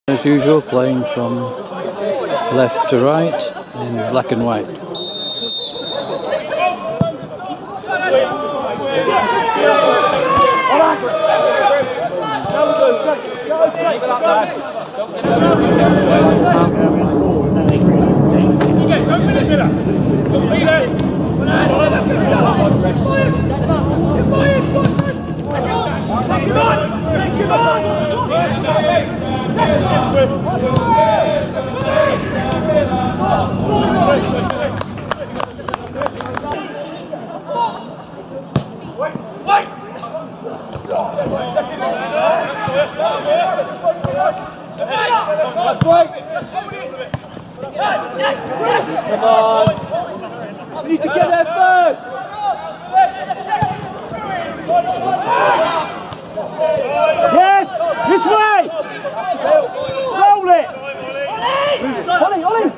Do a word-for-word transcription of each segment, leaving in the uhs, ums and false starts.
As usual, playing from left to right in black and white. Come on! We need to get there first! Yes! This way! Roll it! Ollie, Ollie!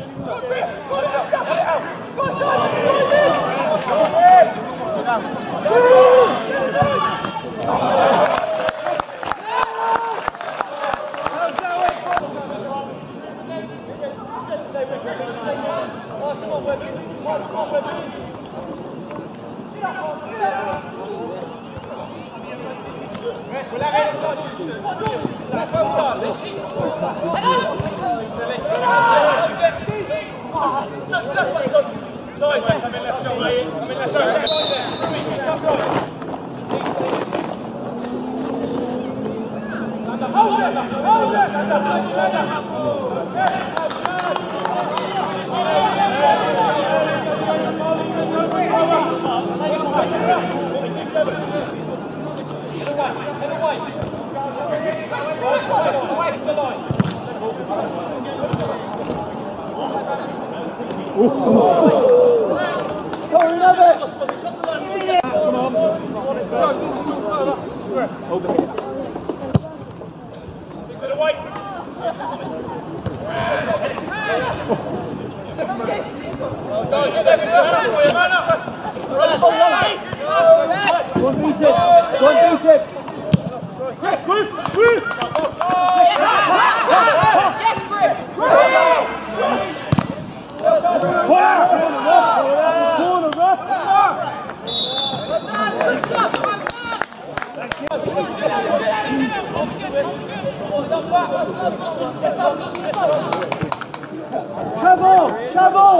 Travel! Travel!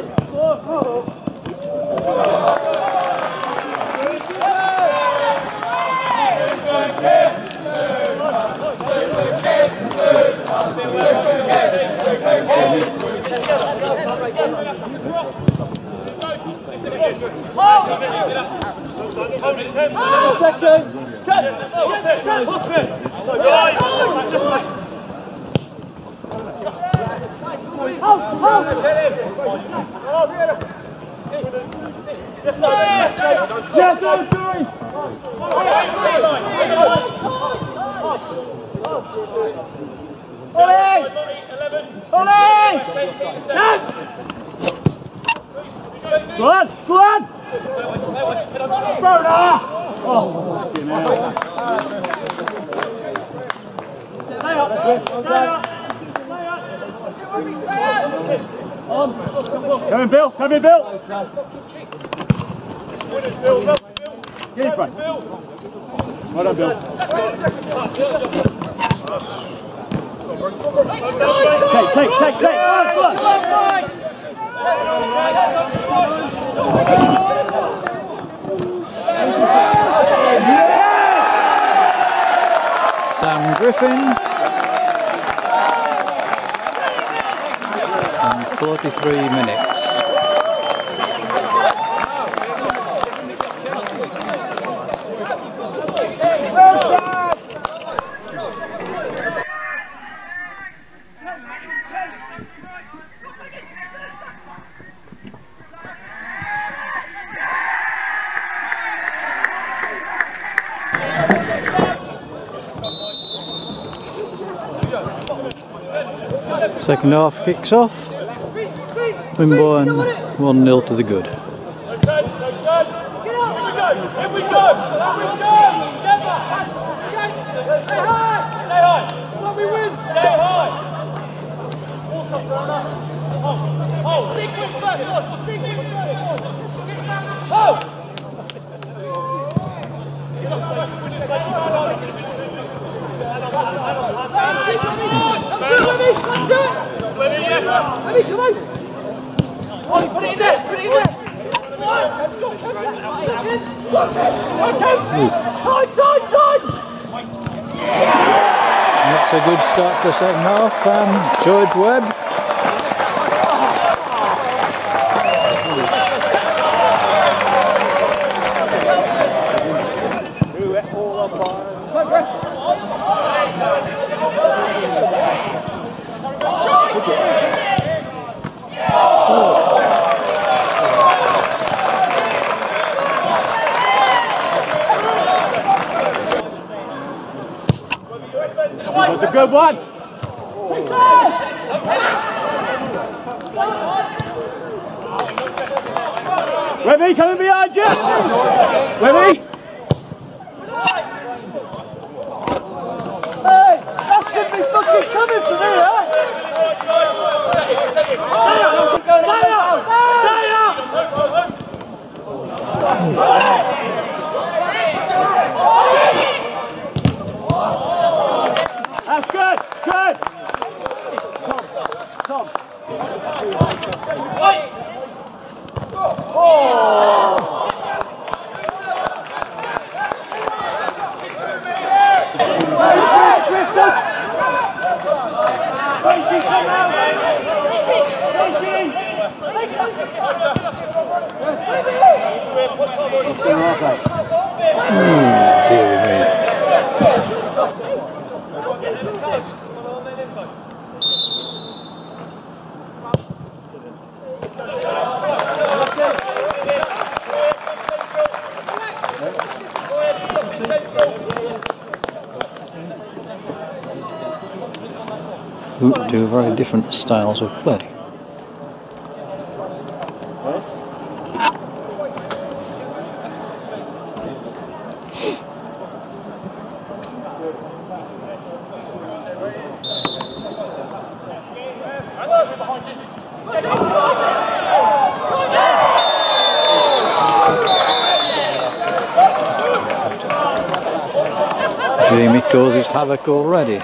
Second! Yes, I'm doing! Ollie! Ollie! Go on! Go on! Oh, fucking hell. Come in, Bill. Come in, Bill. Get in front. Well done, Bill. Take, take, take, take. Sam Griffin. And forty-three minutes. Second half kicks off. Wimborne one nil to the good. Here we go! Here we go! high. We win. Stay high. Oh, sequence first. Sequence first. Oh. Ready, come on! Oh, put it in there! Put it in there! Time, time, time! That's a good start to the second half. Um, George Webb. That's a good one. Webby, coming behind you. Webby. Hey, that should be fucking coming for me, huh? Stay up. Stay up. That's good, good! Tom, Tom. Oh! Mm, dearie me. Two very different styles of play. Jamie causes havoc already.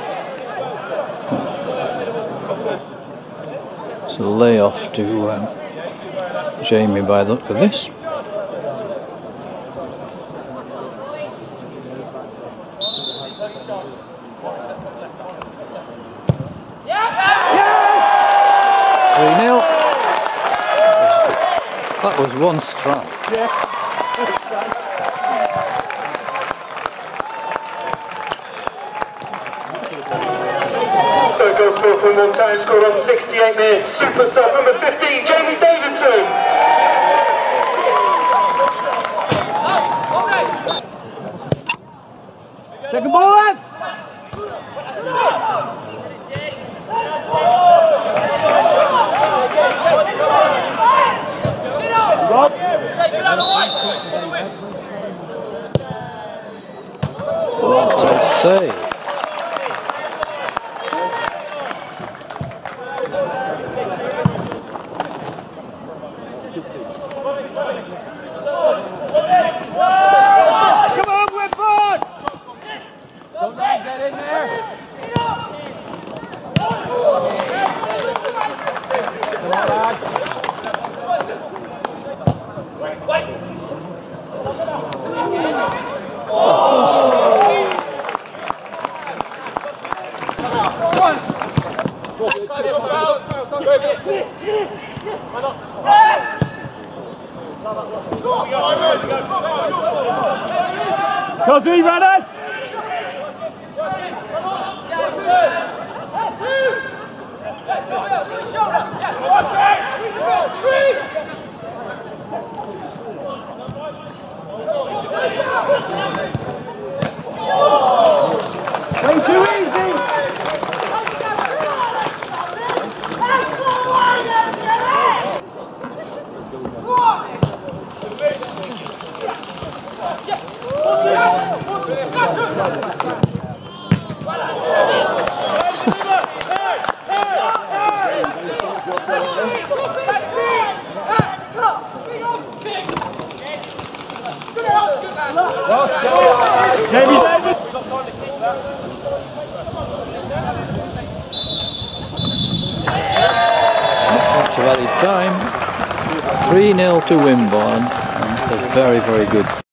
It's a layoff to um, Jamie by the look of this. three nil. That was one strike. So goal score from one time, scored on sixty-eight minutes. Super sub number fifteen, Jamie Davidson. Second ball, lads! What a save! Come on, Whitford! Don't let him get in there! Come on, lad! Cosy, runners! Way too easy! three nil to Wimborne, and a very, very good